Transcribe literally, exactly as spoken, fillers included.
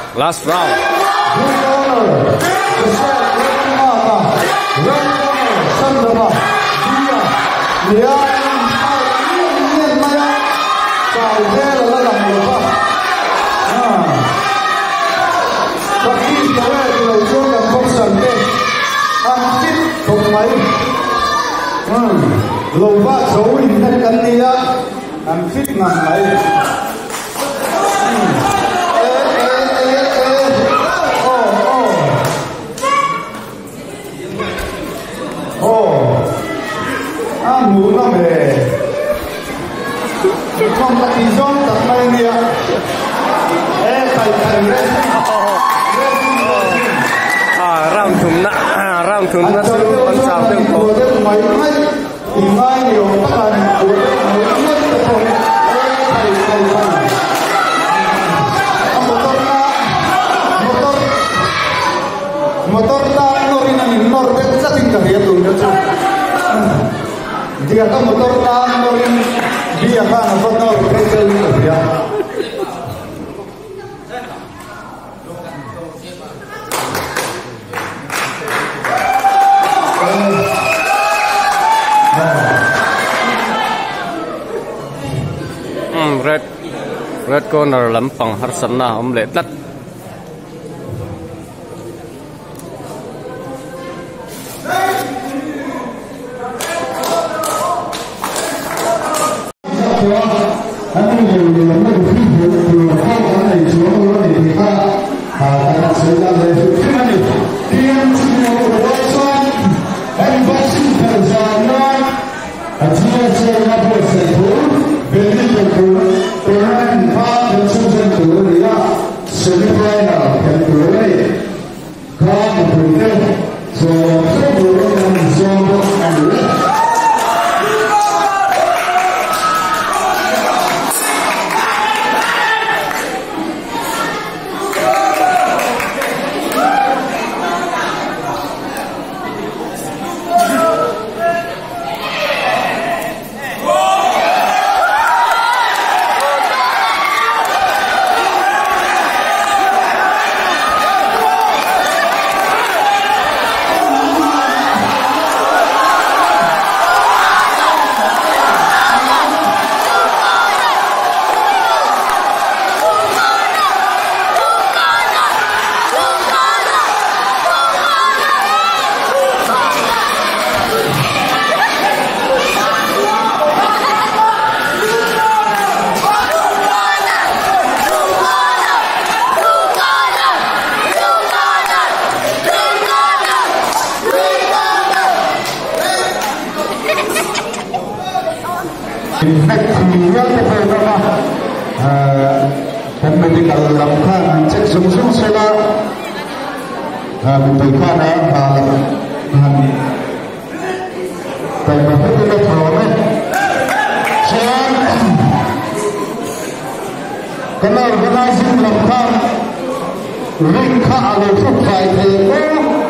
Last round. Lầu ba số hình thân cắn đi á, ăn fit ngàn mấy. Ê ê ê ê, ô ô, ô, ăn mũ nó về, không ta đi gió ta bay đi á, ê tay tay đấy. À, round thùng nã, à, round thùng nã sẽ bắn sao tương cố. Thì mai nhiều các bạn của mới nhất là thôi thầy thầy thầy motor motor motor ta nori nang nor bet sa tingkah dia tu dia dia kan motor ta nori dia kan apa nor kerja itu dia red red corner lampang harsana om le tat medical lamkan cek sungsung sela medical na halam han tay ba ko le thawme chan kana organizing lamkan ring kha alo fu phai the